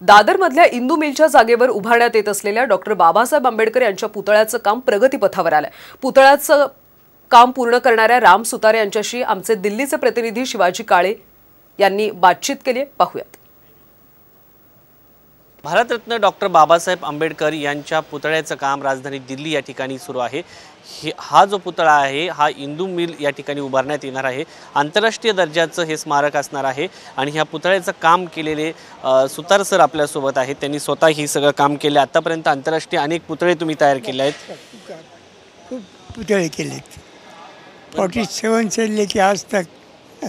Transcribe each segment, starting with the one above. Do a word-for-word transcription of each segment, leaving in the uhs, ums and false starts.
दादरमधल्या इंदू मिलच्या जागेवर उभारण्यात येत असलेल्या डॉक्टर बाबासाहेब आंबेडकर यांच्या पुतळ्याचं काम प्रगतीपथावर आलंय। पुतळ्याचं काम पूर्ण करणाऱ्या राम सुतारे यांच्याशी आमचे दिल्लीचे प्रतिनिधी शिवाजी काळे यांनी बातचीत केली। पाहूयात। भारतरत्न डॉक्टर बाबासाहेब आंबेडकर यांच्या पुतळ्याचं काम राजधानी दिल्ली या ठिकाणी सुरू आहे। हा जो पुतळा आहे हा इंदू मिल या ठिकाणी उभारण्यात येणार आहे। आंतरराष्ट्रीय दर्जाचं हे स्मारक असणार आहे आणि ह्या पुतळ्याचं काम केलेले सुतार सर आपल्या सोबत आहेत। त्यांनी स्वतः ही सगळं काम केले। आतापर्यंत आंतरराष्ट्रीय अनेक पुतळे तुम्ही तयार केले आहेत। खूप पुतळे केलेत, फोर्टी सेवन से लेके आज तक।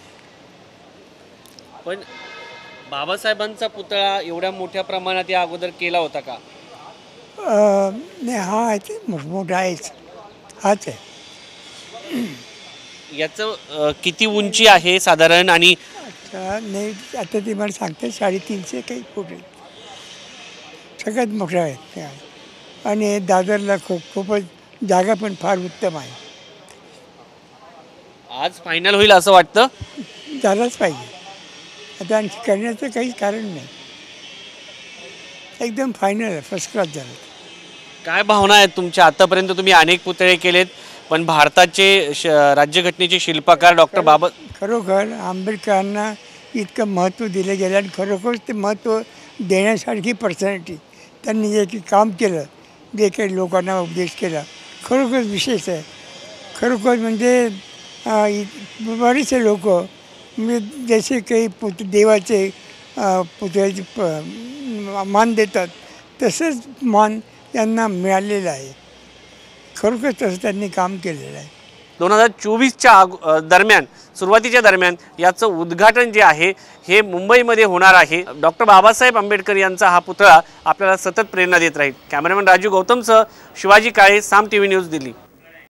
पण बाबासाहेबांचा पुतळा एवढ्या मोठ्या प्रमाणात या अगोदर केला होता का? नाही, हा आहे मोठा आहेच, हाच आहे। याचं किती उंची आहे साधारण? आणि नाही, आता ते मला सांगते साडेतीनशे काही फूट आहे, सगळ्यात मोठा आहे। आणि दादरला खूप खूपच जागा पण फार उत्तम आहे। आज फायनल होईल असं वाटतं? झालंच पाहिजे, आता आणखी करण्याचं काही कारण नाही, एकदम फायनल आहे, फर्स्ट क्लास झालं। काय भावना आहेत तुमच्या? आतापर्यंत तुम्ही अनेक पुतळे केलेत, पण भारताचे राज्यघटनेचे शिल्पकार डॉक्टर बाबा खरोखर आंबेडकरांना इतकं महत्त्व दिलं गेलं आणि खरोखर ते महत्त्व देण्यासारखी पर्सनॅलिटी त्यांनी जे की काम केलं, जे काही लोकांना उपदेश केला, खरोखर विशेष आहे। खरोखर म्हणजे बरेचसे लोक म्हणजे जसे काही पुत देवाचे पुतळ्याचे प मान देतात तसंच मान त्यांना मिळालेलं आहे। खरोखर तसं त्यांनी काम केलेलं आहे। दोन हजार चोवीसच्या दरम्यान सुरुवातीच्या दरम्यान याचं उद्घाटन जे आहे हे मुंबईमध्ये होणार आहे। डॉक्टर बाबासाहेब आंबेडकर यांचा हा पुतळा आपल्याला सतत प्रेरणा देत राहील। कॅमेरामॅन राजू गौतमसह शिवाजी काळे, साम टीव्ही न्यूज, दिल्ली।